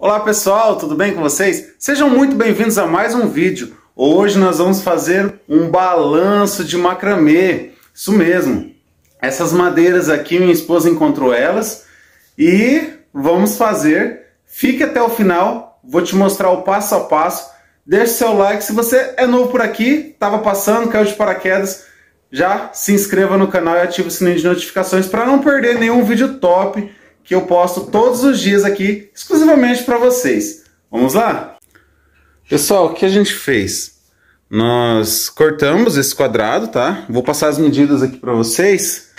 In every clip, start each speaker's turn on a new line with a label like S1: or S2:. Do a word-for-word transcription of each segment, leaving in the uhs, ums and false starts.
S1: Olá pessoal, tudo bem com vocês? Sejam muito bem-vindos a mais um vídeo. Hoje nós vamos fazer um balanço de macramê. Isso mesmo. Essas madeiras aqui, minha esposa encontrou elas e vamos fazer. Fique até o final, vou te mostrar o passo a passo. Deixe seu like, se você é novo por aqui, estava passando, caiu de paraquedas, já se inscreva no canal e ative o sininho de notificações para não perder nenhum vídeo top que eu posto todos os dias aqui, exclusivamente para vocês. Vamos lá? Pessoal, o que a gente fez? Nós cortamos esse quadrado, tá? Vou passar as medidas aqui para vocês.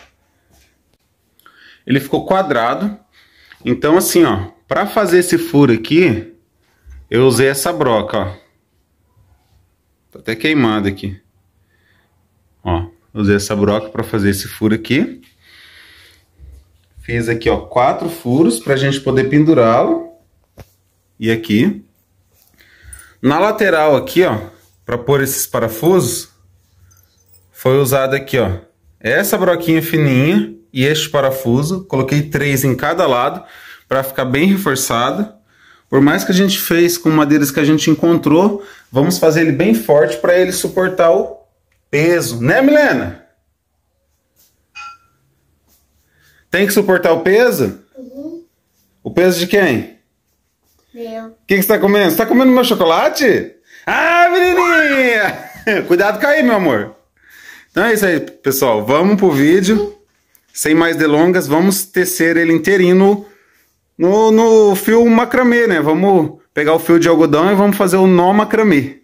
S1: Ele ficou quadrado. Então assim, ó, para fazer esse furo aqui, eu usei essa broca, ó. Tá até queimado aqui. Ó, usei essa broca para fazer esse furo aqui. Fiz aqui, ó, quatro furos para a gente poder pendurá-lo. E aqui. Na lateral aqui, ó, para pôr esses parafusos, foi usado aqui, ó, essa broquinha fininha e este parafuso. Coloquei três em cada lado para ficar bem reforçado. Por mais que a gente fez com madeiras que a gente encontrou, vamos fazer ele bem forte para ele suportar o peso, né, Milena? Tem que suportar o peso? Uhum. O peso de quem? Meu. O que, que você está comendo? Você está comendo meu chocolate? Ah, menininha! Cuidado cair, meu amor. Então é isso aí, pessoal. Vamos pro vídeo. Sem mais delongas, vamos tecer ele inteirinho no, no, no fio macramê, né? Vamos pegar o fio de algodão e vamos fazer o nó macramê.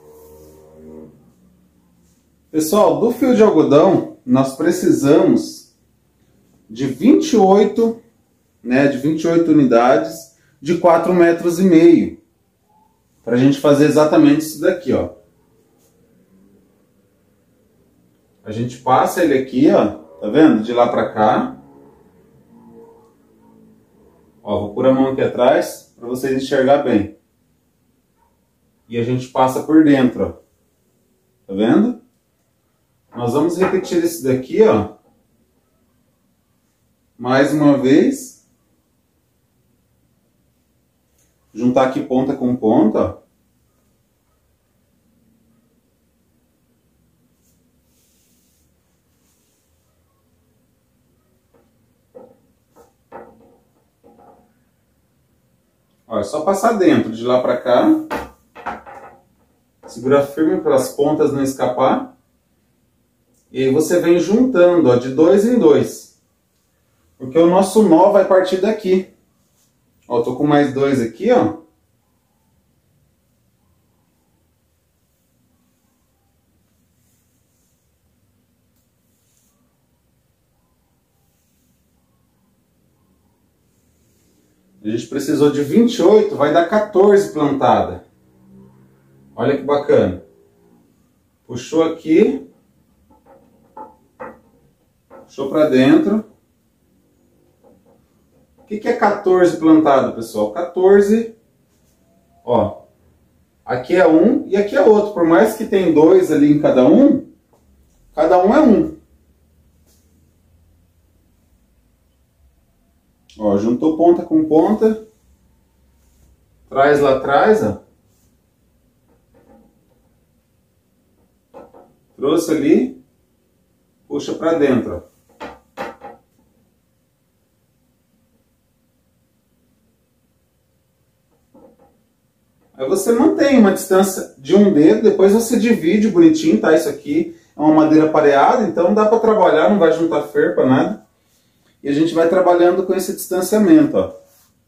S1: Pessoal, do fio de algodão, nós precisamos de vinte e oito, né, de vinte e oito unidades de quatro metros e meio. Para a gente fazer exatamente isso daqui, ó. A gente passa ele aqui, ó, tá vendo? De lá para cá. Ó, vou pôr a mão aqui atrás para vocês enxergar bem. E a gente passa por dentro, ó. Tá vendo? Nós vamos repetir esse daqui, ó. Mais uma vez. Juntar aqui ponta com ponta, ó. Ó, é só passar dentro, de lá pra cá. Segura firme para as pontas não escapar. E aí você vem juntando, ó, de dois em dois. Porque o nosso nó vai partir daqui. Ó, tô com mais dois aqui, ó. A gente precisou de vinte e oito, vai dar quatorze plantada. Olha que bacana. Puxou aqui. Puxou pra dentro. O que, que é quatorze plantado, pessoal? quatorze, ó, aqui é um e aqui é outro. Por mais que tem dois ali em cada um, cada um é um. Ó, juntou ponta com ponta, traz lá atrás, ó. Trouxe ali, puxa pra dentro, ó. Aí você mantém uma distância de um dedo, depois você divide bonitinho, tá? Isso aqui é uma madeira pareada, então dá para trabalhar, não vai juntar ferpa, nada. E a gente vai trabalhando com esse distanciamento, ó.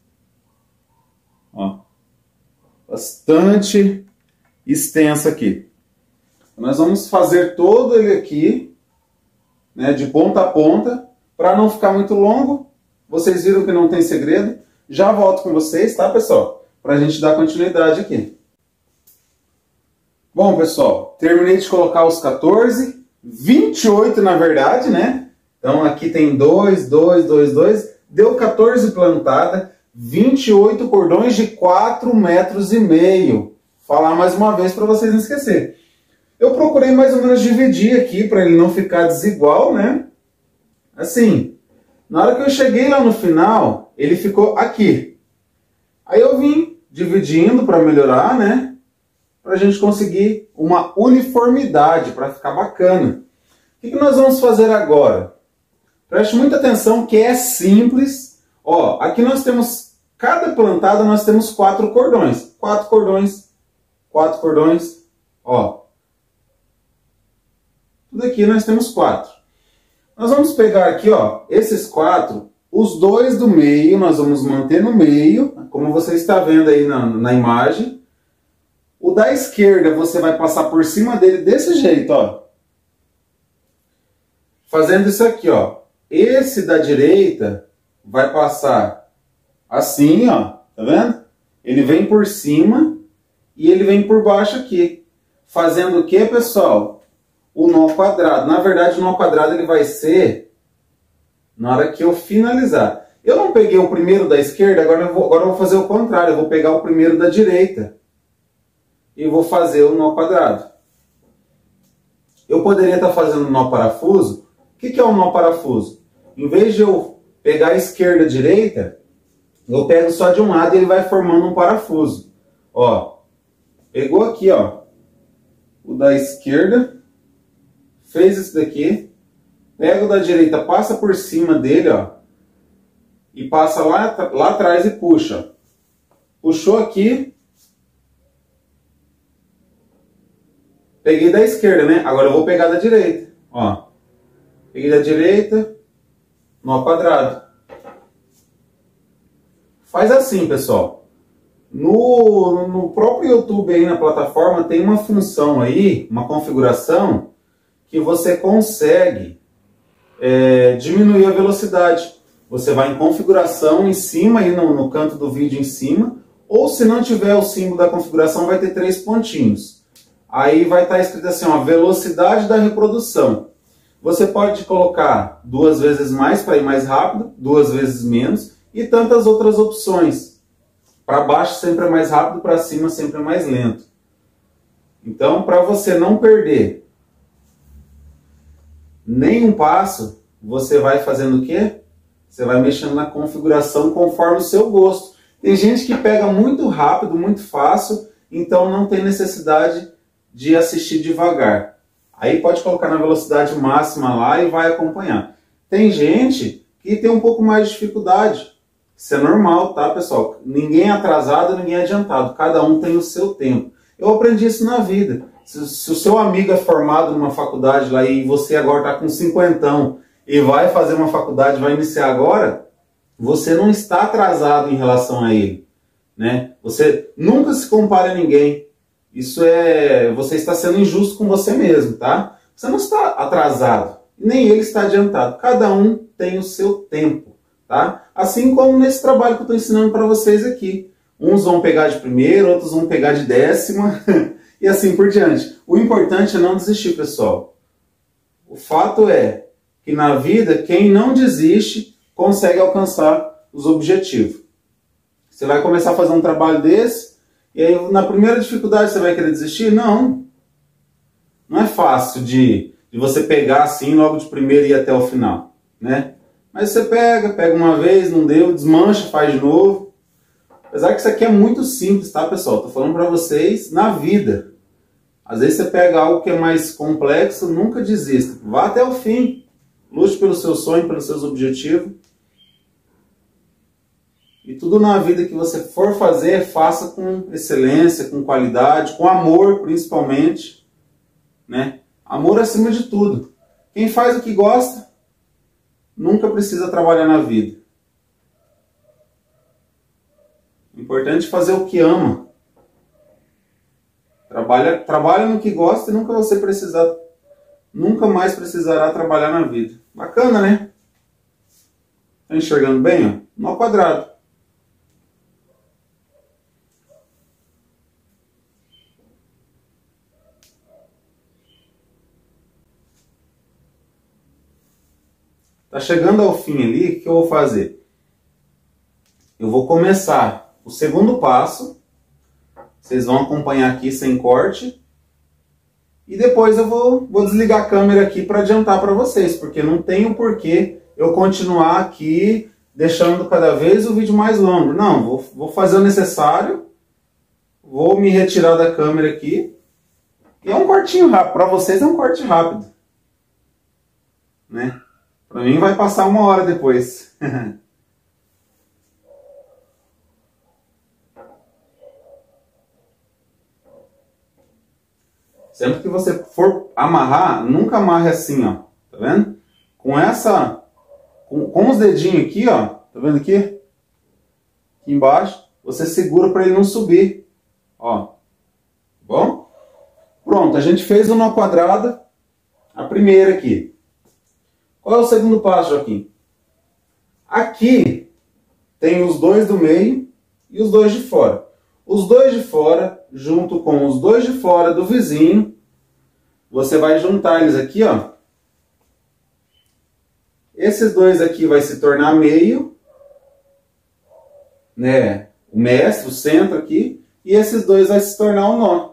S1: Ó. Bastante extenso aqui. Nós vamos fazer todo ele aqui, né, de ponta a ponta, para não ficar muito longo. Vocês viram que não tem segredo. Já volto com vocês, tá, pessoal? Para a gente dar continuidade aqui. Bom, pessoal, terminei de colocar os quatorze, vinte e oito na verdade, né? Então aqui tem dois, dois, dois, dois, deu quatorze plantada, vinte e oito cordões de quatro metros e meio. Falar mais uma vez para vocês não esquecerem. Eu procurei mais ou menos dividir aqui para ele não ficar desigual, né? Assim, na hora que eu cheguei lá no final, ele ficou aqui. Aí eu dividindo para melhorar, né? Para a gente conseguir uma uniformidade, para ficar bacana. O que, que nós vamos fazer agora? Preste muita atenção que é simples. Ó, aqui nós temos, cada plantada nós temos quatro cordões. Quatro cordões, quatro cordões, ó. Tudo aqui nós temos quatro. Nós vamos pegar aqui, ó, esses quatro, os dois do meio, nós vamos manter no meio, como você está vendo aí na, na imagem. O da esquerda você vai passar por cima dele desse jeito, ó. Fazendo isso aqui, ó. Esse da direita vai passar assim, ó. Tá vendo? Ele vem por cima e ele vem por baixo aqui. Fazendo o que, pessoal? O nó quadrado. Na verdade, o nó quadrado ele vai ser na hora que eu finalizar. Eu não peguei o primeiro da esquerda, agora eu vou, agora eu vou fazer o contrário. Eu vou pegar o primeiro da direita e vou fazer o nó quadrado. Eu poderia estar fazendo nó parafuso. O que, que é o nó parafuso? Em vez de eu pegar a esquerda e a direita, eu pego só de um lado e ele vai formando um parafuso. Ó, pegou aqui, ó, o da esquerda, fez isso daqui, pega o da direita, passa por cima dele, ó, e passa lá, lá atrás e puxa. Puxou aqui, peguei da esquerda, né? Agora eu vou pegar da direita, ó. Peguei da direita, nó quadrado. Faz assim, pessoal. No, no próprio YouTube aí na plataforma tem uma função aí, uma configuração que você consegue é, diminuir a velocidade. Você vai em configuração em cima, aí no, no canto do vídeo em cima, ou se não tiver o símbolo da configuração vai ter três pontinhos. Aí vai estar escrito assim, ó, velocidade da reprodução. Você pode colocar duas vezes mais para ir mais rápido, duas vezes menos e tantas outras opções. Para baixo sempre é mais rápido, para cima sempre é mais lento. Então, para você não perder nenhum passo, você vai fazendo o quê? Você vai mexendo na configuração conforme o seu gosto. Tem gente que pega muito rápido, muito fácil, então não tem necessidade de assistir devagar. Aí pode colocar na velocidade máxima lá e vai acompanhar. Tem gente que tem um pouco mais de dificuldade. Isso é normal, tá, pessoal? Ninguém é atrasado, ninguém é adiantado. Cada um tem o seu tempo. Eu aprendi isso na vida. Se, se o seu amigo é formado numa faculdade lá e você agora está com cinquentão e vai fazer uma faculdade, vai iniciar agora, você não está atrasado em relação a ele, né? Você nunca se compara a ninguém. Isso é... Você está sendo injusto com você mesmo, tá? Você não está atrasado, nem ele está adiantado. Cada um tem o seu tempo, tá? Assim como nesse trabalho que eu estou ensinando para vocês aqui. Uns vão pegar de primeiro, outros vão pegar de décima, e assim por diante. O importante é não desistir, pessoal. O fato é que na vida, quem não desiste, consegue alcançar os objetivos. Você vai começar a fazer um trabalho desse, e aí, na primeira dificuldade, você vai querer desistir? Não. Não é fácil de, de você pegar assim, logo de primeiro e ir até o final, né? Mas você pega, pega uma vez, não deu, desmancha, faz de novo. Apesar que isso aqui é muito simples, tá, pessoal? Tô falando para vocês na vida. Às vezes você pega algo que é mais complexo, nunca desista. Vá até o fim. Lute pelo seu sonho, pelos seus objetivos. E tudo na vida que você for fazer, faça com excelência, com qualidade, com amor principalmente, né? Amor acima de tudo. Quem faz o que gosta, nunca precisa trabalhar na vida. O importante é fazer o que ama. Trabalha, trabalha no que gosta e nunca você precisar, nunca mais precisará trabalhar na vida. Bacana, né? Tá enxergando bem, ó? Nó quadrado. Tá chegando ao fim ali, o que eu vou fazer? Eu vou começar o segundo passo. Vocês vão acompanhar aqui sem corte. E depois eu vou, vou desligar a câmera aqui para adiantar para vocês, porque não tem o porquê eu continuar aqui deixando cada vez o vídeo mais longo. Não, vou, vou fazer o necessário Vou me retirar da câmera aqui. E é um cortinho rápido. Para vocês é um corte rápido. Né? Para mim vai passar uma hora depois. Sempre que você for amarrar, nunca amarre assim, ó. Tá vendo? Com essa... Com, com os dedinhos aqui, ó. Tá vendo aqui? Aqui embaixo. Você segura para ele não subir. Ó. Bom? Pronto, a gente fez uma quadrada. A primeira aqui. Qual é o segundo passo, Joaquim? Aqui tem os dois do meio e os dois de fora. Os dois de fora, junto com os dois de fora do vizinho, você vai juntar eles aqui, ó. Esses dois aqui vai se tornar meio, né? O mestre, o centro aqui, e esses dois vai se tornar um nó.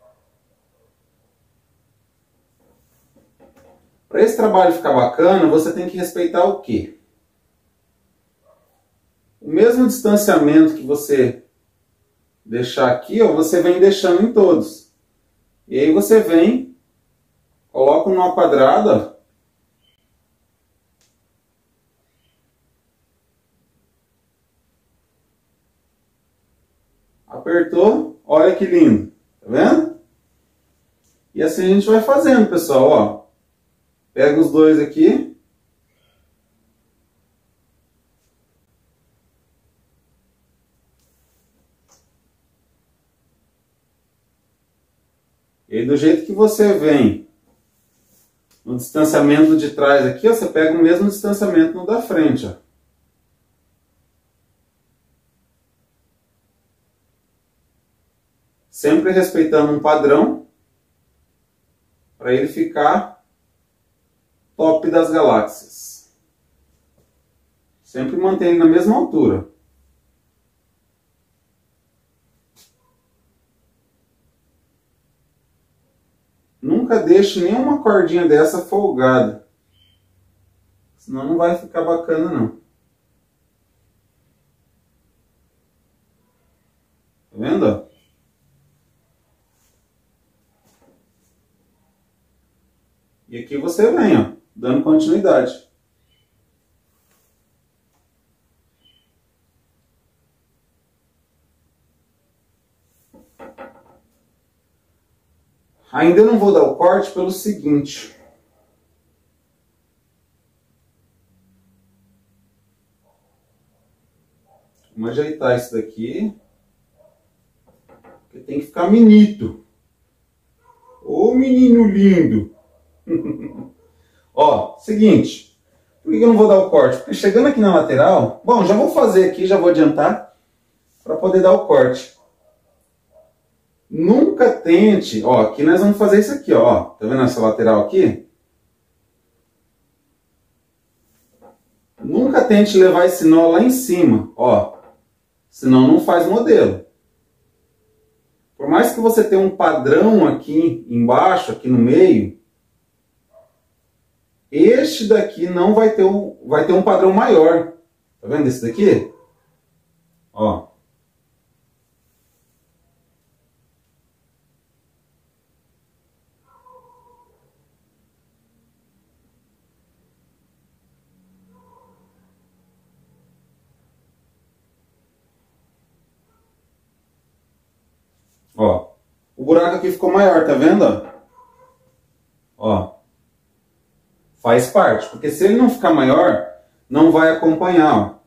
S1: Para esse trabalho ficar bacana, você tem que respeitar o quê? O mesmo distanciamento que você deixar aqui, ó, você vem deixando em todos. E aí você vem, coloca um nó quadrado, ó. Apertou, olha que lindo, tá vendo? E assim a gente vai fazendo, pessoal, ó. Pega os dois aqui. E aí, do jeito que você vem no distanciamento de trás aqui, ó, você pega o mesmo distanciamento no da frente, ó. Sempre respeitando um padrão para ele ficar top das galáxias. Sempre mantém ele na mesma altura. Nunca deixe nenhuma cordinha dessa folgada. Senão não vai ficar bacana não. Tá vendo, ó? E aqui você vem, ó, dando continuidade. Ainda não vou dar o corte pelo seguinte. Vamos ajeitar isso daqui. Porque tem que ficar bonito. Ô menino lindo! Ó, seguinte. Por que eu não vou dar o corte? Porque chegando aqui na lateral... Bom, já vou fazer aqui, já vou adiantar. Para poder dar o corte. Nunca tente... Ó, aqui nós vamos fazer isso aqui, ó. Tá vendo essa lateral aqui? Nunca tente levar esse nó lá em cima, ó. Senão não faz modelo. Por mais que você tenha um padrão aqui embaixo, aqui no meio... Este daqui não vai ter um, vai ter um padrão maior. Tá vendo esse daqui? Ó. Ó. O buraco aqui ficou maior, tá vendo? Ó. Faz parte, porque se ele não ficar maior, não vai acompanhar, ó.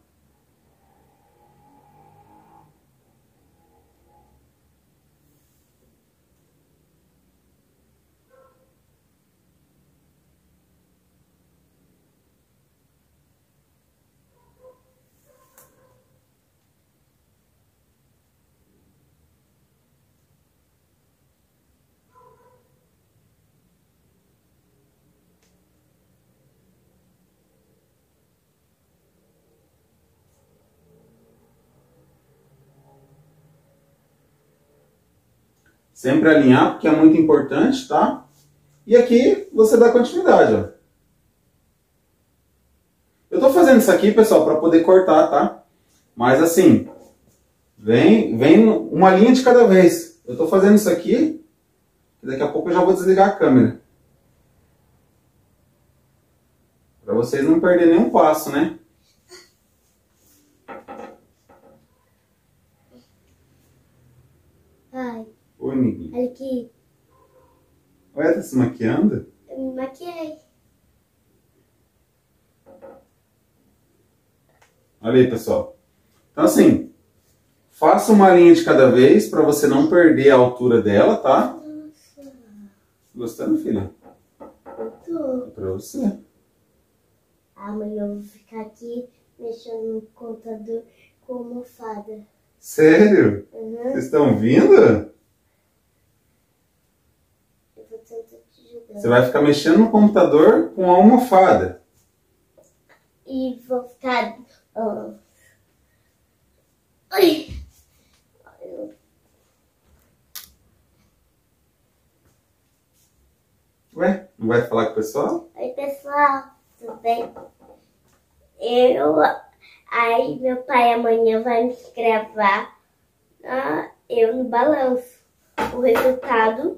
S1: Sempre alinhar, porque é muito importante, tá? E aqui você dá continuidade, ó. Eu tô fazendo isso aqui, pessoal, para poder cortar, tá? Mas assim, Vem, vem uma linha de cada vez. Eu tô fazendo isso aqui, e daqui a pouco eu já vou desligar a câmera. Pra vocês não perderem nenhum passo, né?
S2: Ai.
S1: Oi, Niguinho.
S2: Olha aqui.
S1: Ué, tá se maquiando?
S2: Eu me maquiei.
S1: Olha aí, pessoal. Então assim, faça uma linha de cada vez para você não perder a altura dela, tá?
S2: Nossa.
S1: Gostando, filha?
S2: Eu tô.
S1: É pra você.
S2: Amanhã eu vou ficar aqui mexendo no computador com almofada.
S1: Sério?
S2: Uhum.
S1: Vocês estão vindo?
S2: Eu vou tentar te ajudar.
S1: Você vai ficar mexendo no computador com a almofada.
S2: E vou ficar... Uh... Ai.
S1: Ué, não vai falar com o pessoal?
S2: Oi, pessoal. Tudo bem? Eu... Aí, meu pai amanhã vai me gravar uh, eu no balanço. O resultado...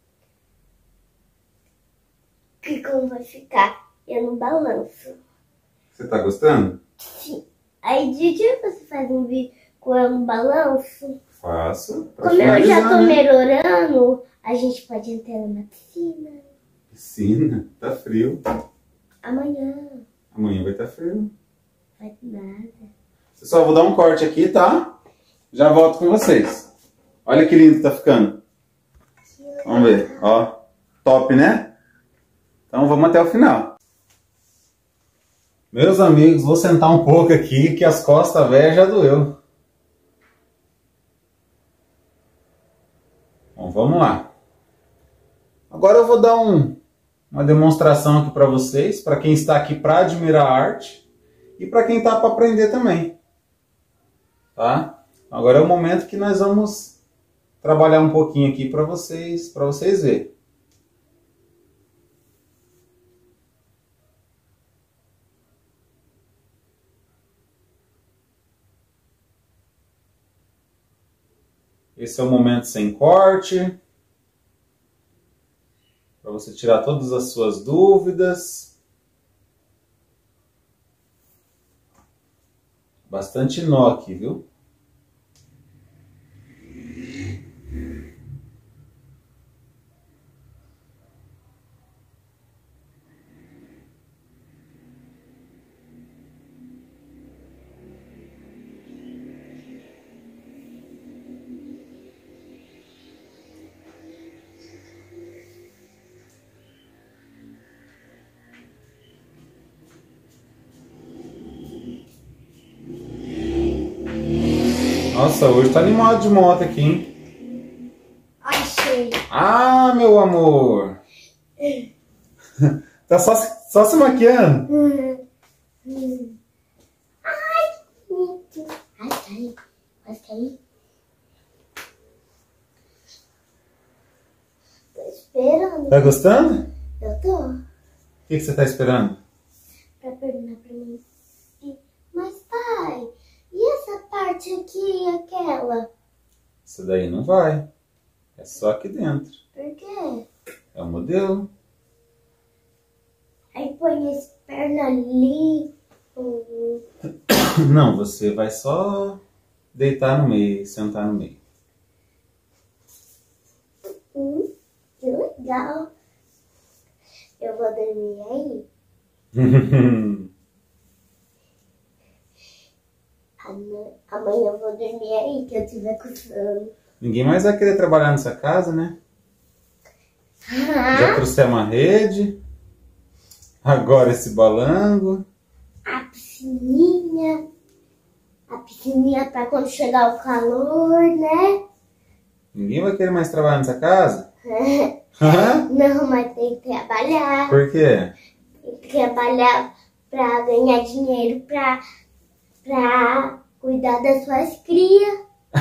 S2: Que como vai ficar eu no balanço.
S1: Você tá gostando?
S2: Sim. Aí, de dia você faz um vídeo com eu no balanço?
S1: Faço. pra
S2: Como eu já
S1: finalizar,
S2: tô
S1: né?
S2: melhorando, a gente pode entrar na piscina.
S1: Piscina, tá frio.
S2: Amanhã.
S1: Amanhã vai estar frio.
S2: Vai nada.
S1: Pessoal, vou dar um corte aqui, tá? Já volto com vocês. Olha que lindo que tá ficando. Vamos ver, ó. Top, né? Então vamos até o final. Meus amigos, vou sentar um pouco aqui que as costas velhas já doeu. Bom, vamos lá. Agora eu vou dar um, uma demonstração aqui para vocês, para quem está aqui para admirar a arte e para quem está para aprender também. Tá? Agora é o momento que nós vamos trabalhar um pouquinho aqui para vocês, para vocês verem. Esse é o momento sem corte, para você tirar todas as suas dúvidas. Bastante nó aqui, viu? Nossa, hoje tá animado de moto aqui, hein?
S2: Achei.
S1: Ah, meu amor! Tá só, só se maquiando?
S2: Hum, hum. Ai, que bonito. Ai, cai. Vai cair. Tô esperando.
S1: Tá gostando?
S2: Eu tô.
S1: O que, que você tá esperando?
S2: Pra perguntar pra mim. Mas, pai, e essa parte aqui e aquela?
S1: Isso daí não vai. É só aqui dentro.
S2: Por quê?
S1: É o modelo.
S2: Aí põe esse perna ali. Hum,
S1: Não, você vai só deitar no meio, sentar no meio.
S2: hum, que legal. Eu vou dormir aí. Ama- Amanhã eu vou dormir aí, que eu tiver com sono.
S1: Ninguém mais vai querer trabalhar nessa casa, né? Já
S2: Ah,
S1: trouxemos a rede. Agora esse balango.
S2: a piscininha. A piscininha pra quando chegar o calor, né?
S1: Ninguém vai querer mais trabalhar nessa casa? Hã?
S2: Não, mas tem que trabalhar.
S1: Por quê?
S2: Tem que trabalhar pra ganhar dinheiro pra, pra cuidar das suas crias.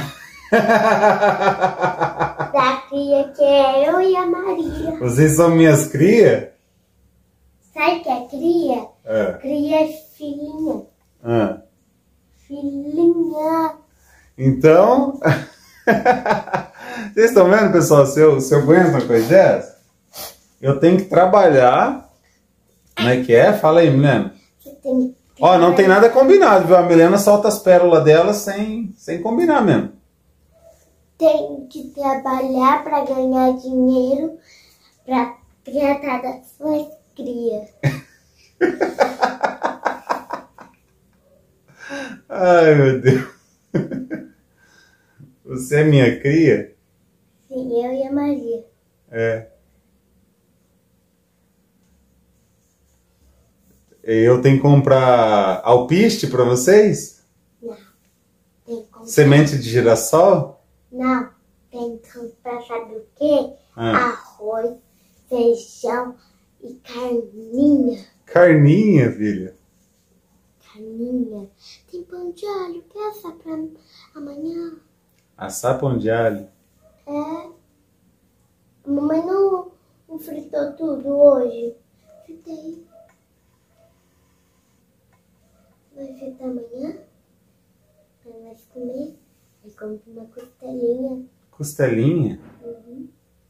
S2: Da cria que é eu e a Maria.
S1: Vocês são minhas crias?
S2: Sabe o que é cria?
S1: É.
S2: Cria é filhinha.
S1: Ah.
S2: Filhinha.
S1: Então, vocês estão vendo, pessoal, se eu, se eu aguento uma coisa dessa, eu tenho que trabalhar. Como é que é? Fala aí, Milena. Ó, não tem nada combinado, viu? A Milena solta as pérolas dela sem, sem combinar mesmo.
S2: Tem que trabalhar para ganhar dinheiro para tratar das suas crias.
S1: Ai, meu Deus. Você é minha cria?
S2: Sim, eu e a Maria.
S1: É. Eu tenho que comprar alpiste para vocês?
S2: Não. Tem que comprar...
S1: Semente de girassol?
S2: Não. Tem que comprar, sabe o quê?
S1: Ah.
S2: Arroz, feijão e carninha.
S1: Carninha, filha?
S2: Carninha. Tem pão de alho. Quer assar pra amanhã?
S1: Assar pão de alho?
S2: É. A mamãe não, não fritou tudo hoje. Fritei. Vai fritar amanhã? Pra nós comer. Aí compra uma costelinha.
S1: Costelinha?
S2: Uhum.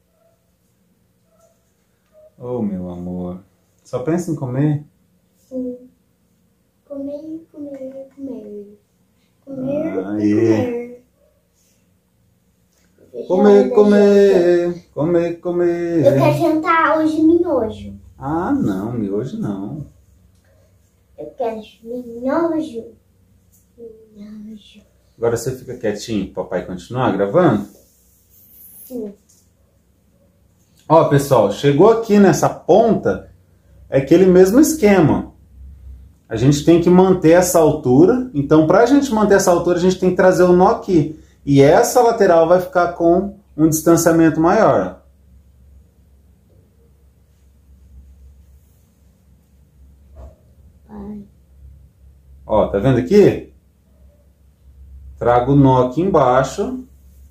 S1: Oh, meu amor. Só pensa em comer?
S2: Sim. Comer, comer, comer. Comer
S1: Ah,
S2: e
S1: é.
S2: comer.
S1: Comer, comer, comer, comer.
S2: Eu quero jantar hoje miojo.
S1: Ah, não, miojo não.
S2: Eu quero miojo. Miojo.
S1: Agora você fica quietinho pro papai continuar gravando?
S2: Sim.
S1: Ó, pessoal, chegou aqui nessa ponta, é aquele mesmo esquema. A gente tem que manter essa altura. Então, pra gente manter essa altura, a gente tem que trazer o nó aqui. E essa lateral vai ficar com um distanciamento maior.
S2: Pai.
S1: Ó, tá vendo aqui? Trago o nó aqui embaixo.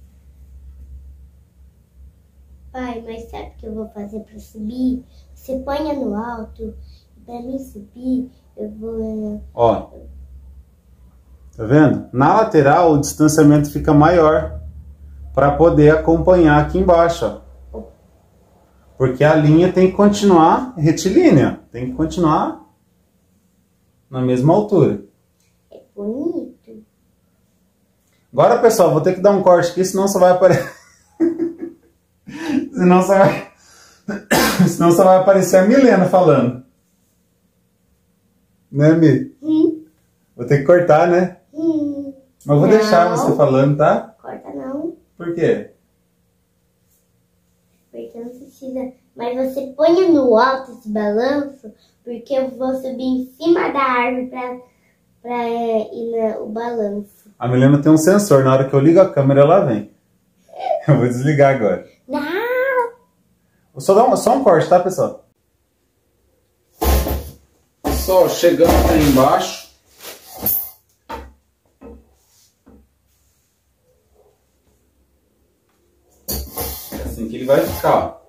S2: Pai, mas sabe o que eu vou fazer para subir? Você põe no alto, e para mim subir, eu vou...
S1: Ó, tá vendo? Na lateral o distanciamento fica maior para poder acompanhar aqui embaixo, ó. Porque a linha tem que continuar retilínea, tem que continuar na mesma altura.
S2: É bonito.
S1: Agora, pessoal, vou ter que dar um corte aqui, senão só vai aparecer... senão só vai... senão só vai aparecer a Milena falando. Né, Mi?
S2: Hum.
S1: Vou ter que cortar, né?
S2: Hum.
S1: Mas vou
S2: Não.
S1: deixar você falando, tá?
S2: Corta não,
S1: Por quê?
S2: porque não precisa. Mas você põe no alto esse balanço, porque eu vou subir em cima da árvore para pra ir no balanço.
S1: A Milena tem um sensor, na hora que eu ligo a câmera ela vem. Eu vou desligar agora.
S2: Não!
S1: Vou só dar um, só um corte, tá, pessoal? Pessoal, chegando aqui embaixo. É assim que ele vai ficar, ó.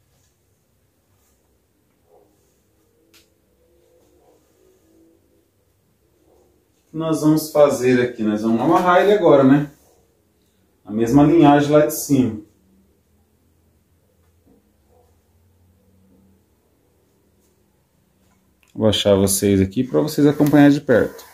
S1: O que nós vamos fazer aqui? Nós vamos amarrar ele agora, né? A mesma linhagem lá de cima. Vou achar vocês aqui para vocês acompanhar de perto.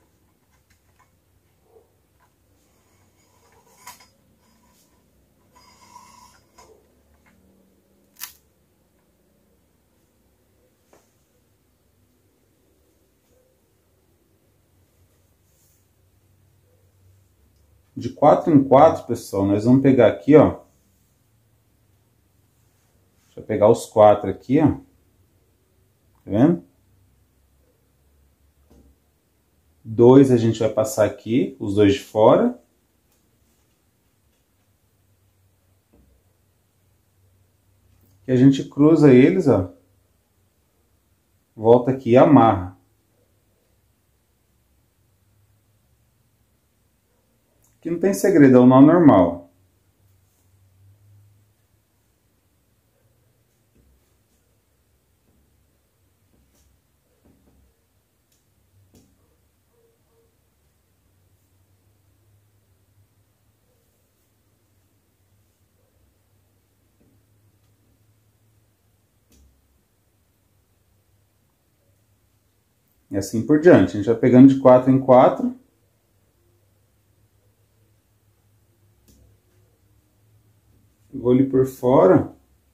S1: De quatro em quatro, pessoal, nós vamos pegar aqui, ó. Deixa eu pegar os quatro aqui, ó. Tá vendo? Dois a gente vai passar aqui, os dois de fora. E a gente cruza eles, ó. Volta aqui e amarra. Aqui não tem segredo, é o nó normal. E assim por diante. A gente vai pegando de quatro em quatro. Vou ali por fora.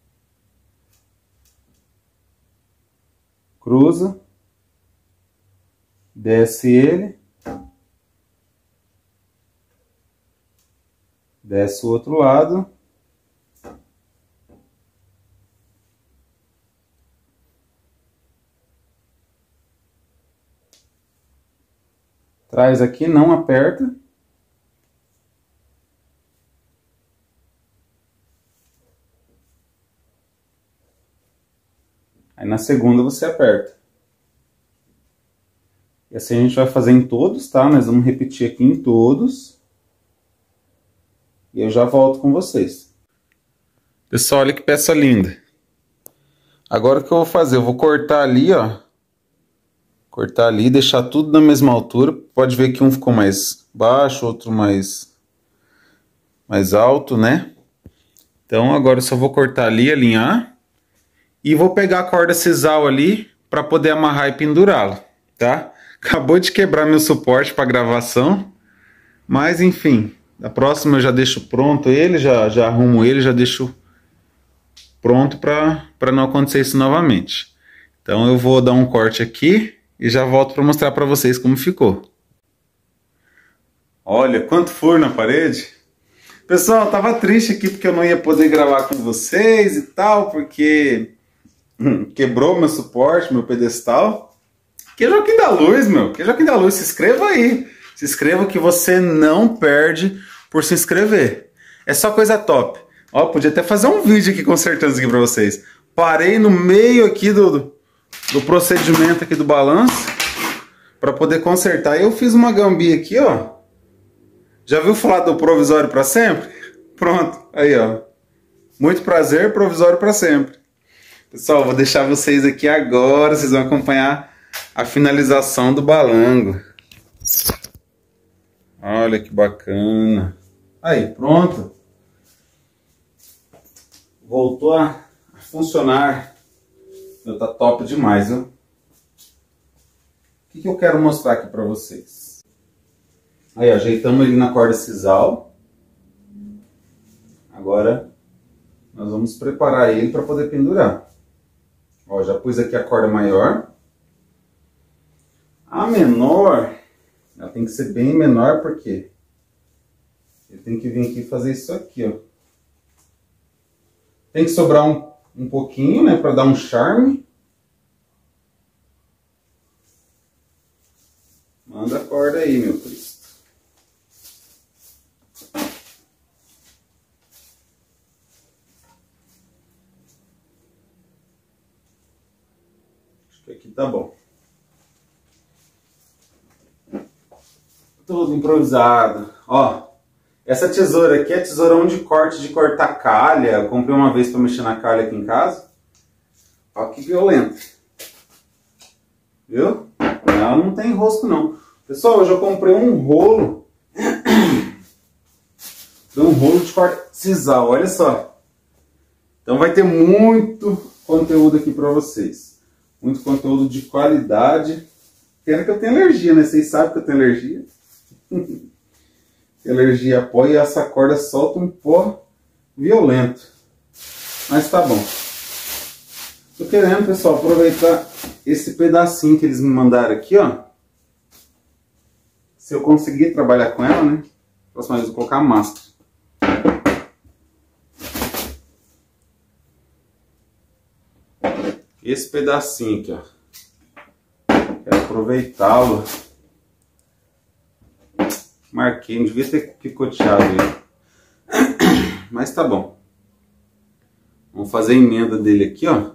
S1: Cruza. Desce ele. Desce o outro lado. Traz aqui, não aperta. Aí na segunda você aperta. E assim a gente vai fazer em todos, tá? Nós vamos repetir aqui em todos. E eu já volto com vocês. Pessoal, olha que peça linda. Agora o que eu vou fazer? Eu vou cortar ali, ó. Cortar ali, deixar tudo na mesma altura. Pode ver que um ficou mais baixo, outro mais, mais alto, né? Então agora eu só vou cortar ali, alinhar. E vou pegar a corda sisal ali para poder amarrar e pendurá-lo, tá? Acabou de quebrar meu suporte para gravação. Mas enfim, da próxima eu já deixo pronto ele, já, já arrumo ele, já deixo pronto para para não acontecer isso novamente. Então eu vou dar um corte aqui e já volto para mostrar para vocês como ficou. Olha quanto furo na parede. Pessoal, eu tava triste aqui porque eu não ia poder gravar com vocês e tal, porque hum, quebrou meu suporte, meu pedestal. Que é Joaquim da Luz, meu. Que é Joaquim da Luz. Se inscreva aí. Se inscreva que você não perde por se inscrever. É só coisa top. Ó, podia até fazer um vídeo aqui consertando isso aqui pra vocês. Parei no meio aqui do, do procedimento aqui do balanço pra poder consertar. Eu fiz uma gambia aqui, ó. Já viu falar do provisório pra sempre? Pronto. Aí, ó. Muito prazer, provisório pra sempre. Pessoal, vou deixar vocês aqui agora. Vocês vão acompanhar a finalização do balango. Olha que bacana. Aí, pronto. Voltou a funcionar. Meu, tá top demais, viu? O que, que eu quero mostrar aqui pra vocês? Aí, ó, ajeitamos ele na corda sisal. Agora, nós vamos preparar ele para poder pendurar. Ó, já pus aqui a corda maior. A menor, ela tem que ser bem menor, porque ele tem que vir aqui e fazer isso aqui, ó. Tem que sobrar um, um pouquinho, né, para dar um charme. Manda a corda aí, meu Cristo. Acho que aqui tá bom. Tudo improvisado. Ó, essa tesoura aqui é tesourão de corte, de cortar calha. Eu comprei uma vez para mexer na calha aqui em casa. Ó que violento. Viu? Ela não tem rosco não. Pessoal, hoje eu comprei um rolo. um rolo de corte sisal, olha só. Então vai ter muito conteúdo aqui para vocês. Muito conteúdo de qualidade. Pena que eu tenho alergia, né? Vocês sabem que eu tenho alergia. Alergia a pó e essa corda solta um pó violento. Mas tá bom. Tô querendo, pessoal, aproveitar esse pedacinho que eles me mandaram aqui, ó. Se eu conseguir trabalhar com ela, né? Próxima vez eu vou colocar a máscara. Esse pedacinho aqui, ó. Quero aproveitá-lo. Marquei, não devia ter picoteado ele. Mas tá bom. Vamos fazer a emenda dele aqui, ó.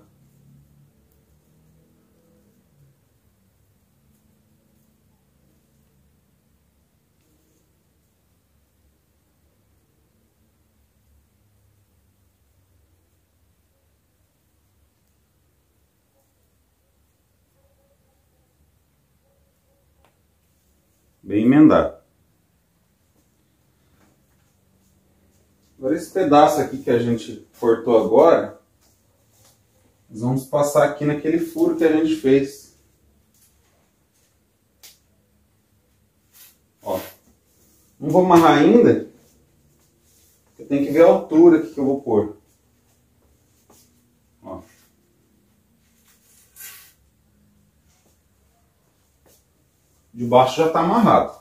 S1: Bem emendado. Agora esse pedaço aqui que a gente cortou agora, nós vamos passar aqui naquele furo que a gente fez. Não vou amarrar ainda. Eu tenho que ver a altura que eu vou pôr. Ó. De baixo já está amarrado.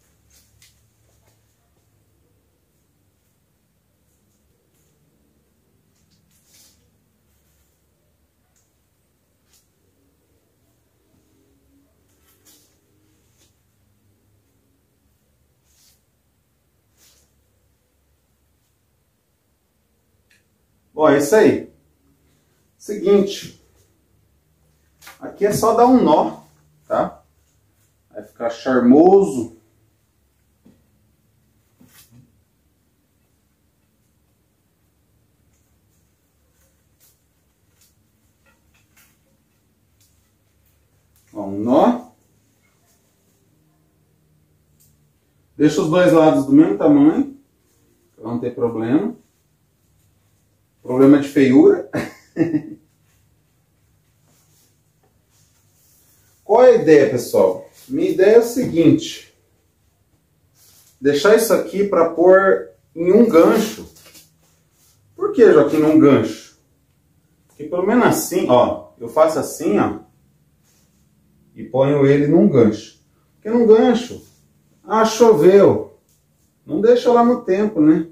S1: Ó, é isso aí. Seguinte. Aqui é só dar um nó, tá? Vai ficar charmoso. Ó, um nó. Deixa os dois lados do mesmo tamanho, pra não ter problema. Problema de feiura. Qual é a ideia, pessoal? Minha ideia é o seguinte. Deixar isso aqui para pôr em um gancho. Por que, Joaquim, num gancho? Porque pelo menos assim, ó. Eu faço assim, ó. E ponho ele num gancho. Porque num gancho, ah, choveu. Não deixa lá no tempo, né?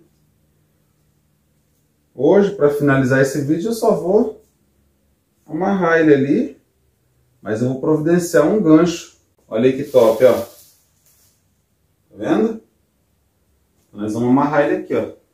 S1: Hoje, para finalizar esse vídeo, eu só vou amarrar ele ali, mas eu vou providenciar um gancho. Olha aí que top, ó. Tá vendo? Nós vamos amarrar ele aqui, ó.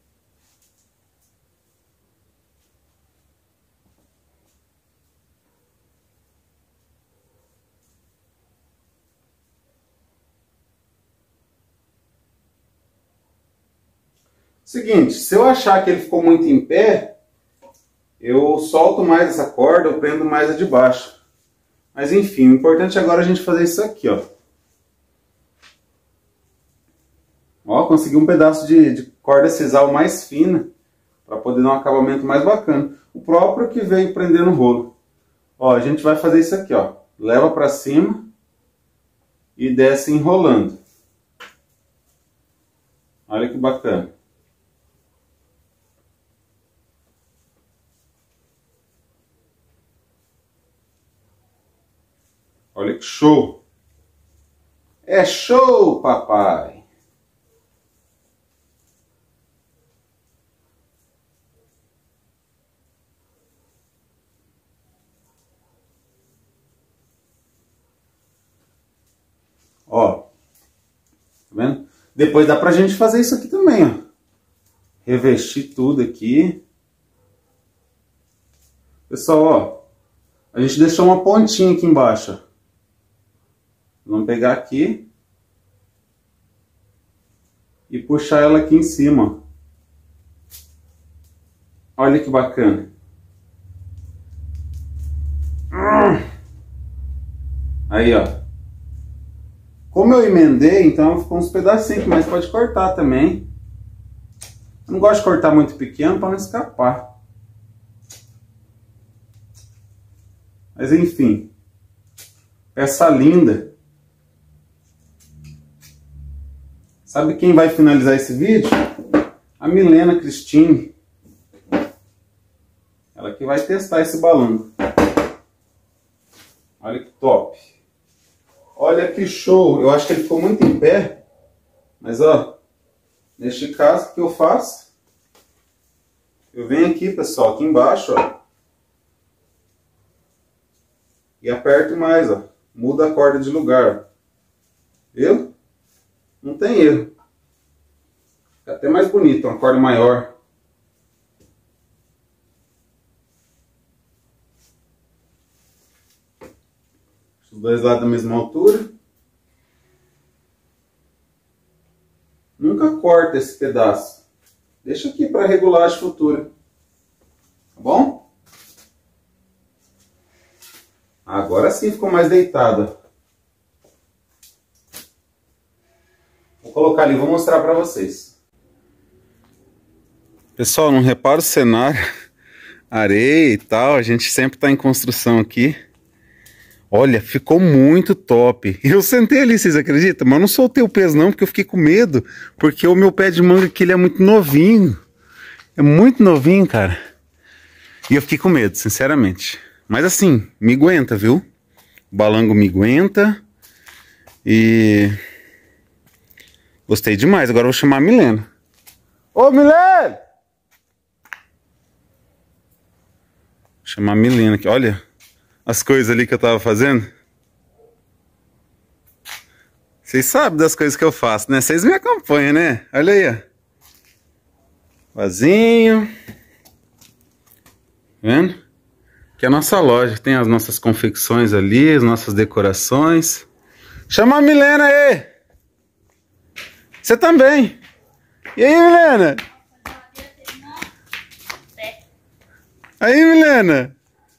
S1: Seguinte, se eu achar que ele ficou muito em pé, eu solto mais essa corda, eu prendo mais a de baixo. Mas enfim, o importante agora é a gente fazer isso aqui, ó. Ó, consegui um pedaço de, de corda sisal mais fina, para poder dar um acabamento mais bacana. O próprio que veio prendendo o rolo. Ó, a gente vai fazer isso aqui, ó. Leva para cima e desce enrolando. Olha que bacana. Olha que show! É show, papai! Ó, tá vendo? Depois dá pra gente fazer isso aqui também, ó. Revestir tudo aqui. Pessoal, ó, a gente deixou uma pontinha aqui embaixo, ó. Vamos pegar aqui e puxar ela aqui em cima. Olha que bacana. Aí, ó. Como eu emendei, então ficou uns pedacinhos, mas pode cortar também. Eu não gosto de cortar muito pequeno para não escapar. Mas enfim. Peça linda. Sabe quem vai finalizar esse vídeo? A Milena Cristine. Ela que vai testar esse balão. Olha que top. Olha que show. Eu acho que ele ficou muito em pé. Mas ó, neste caso, o que eu faço? Eu venho aqui, pessoal, aqui embaixo, ó. E aperto mais, ó. Muda a corda de lugar, ó. Viu? Não tem erro. Fica até mais bonito, uma corda maior. Os dois lados da mesma altura. Nunca corta esse pedaço. Deixa aqui para regulagem futura. Tá bom? Agora sim ficou mais deitado. Vou colocar ali, vou mostrar para vocês. Pessoal, não repara o cenário, areia e tal, a gente sempre está em construção aqui. Olha, ficou muito top. Eu sentei ali, vocês acreditam? Mas eu não soltei o peso não, porque eu fiquei com medo. Porque o meu pé de manga aqui, ele é muito novinho. É muito novinho, cara. E eu fiquei com medo, sinceramente. Mas assim, me aguenta, viu? O balango me aguenta. E... gostei demais. Agora eu vou chamar a Milena. Ô, Milena! Vou chamar a Milena aqui. Olha as coisas ali que eu tava fazendo. Vocês sabem das coisas que eu faço, né? Vocês me acompanham, né? Olha aí, ó. Vasinho. Vendo? Aqui é a nossa loja. Tem as nossas confecções ali, as nossas decorações. Chama a Milena aí! Você também! E aí, Milena? Aí, Milena!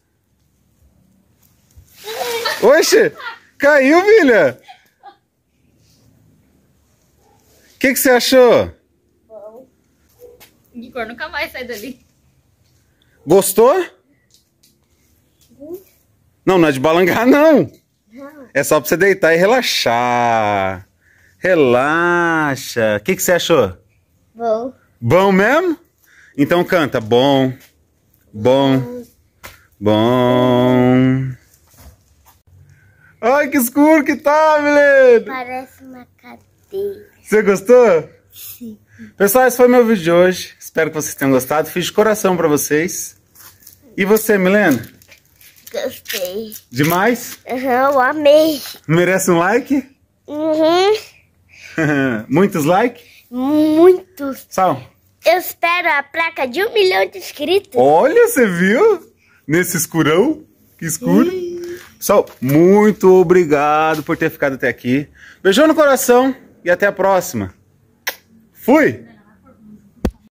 S1: Oxe! Caiu, filha! O que que você achou?
S2: Bom.
S3: De cor nunca mais sai dali.
S1: Gostou? Não, não é de balangar, não.
S2: Não.
S1: É só pra você deitar e relaxar. Relaxa. O que que você achou?
S2: Bom.
S1: Bom mesmo? Então canta. Bom. Bom. Bom. Ai, que escuro que tá, Milena.
S2: Parece uma cadeira.
S1: Você gostou?
S2: Sim.
S1: Pessoal, esse foi meu vídeo de hoje. Espero que vocês tenham gostado. Fiz de coração pra vocês. E você, Milena?
S2: Gostei.
S1: Demais?
S2: Uhum, eu amei.
S1: Merece um like?
S2: Uhum.
S1: Muitos likes?
S2: Muitos.
S1: Sal.
S2: Eu espero a placa de um milhão de inscritos.
S1: Olha, você viu? Nesse escurão. Que escuro. Pessoal, muito obrigado por ter ficado até aqui. Beijão no coração e até a próxima. Fui!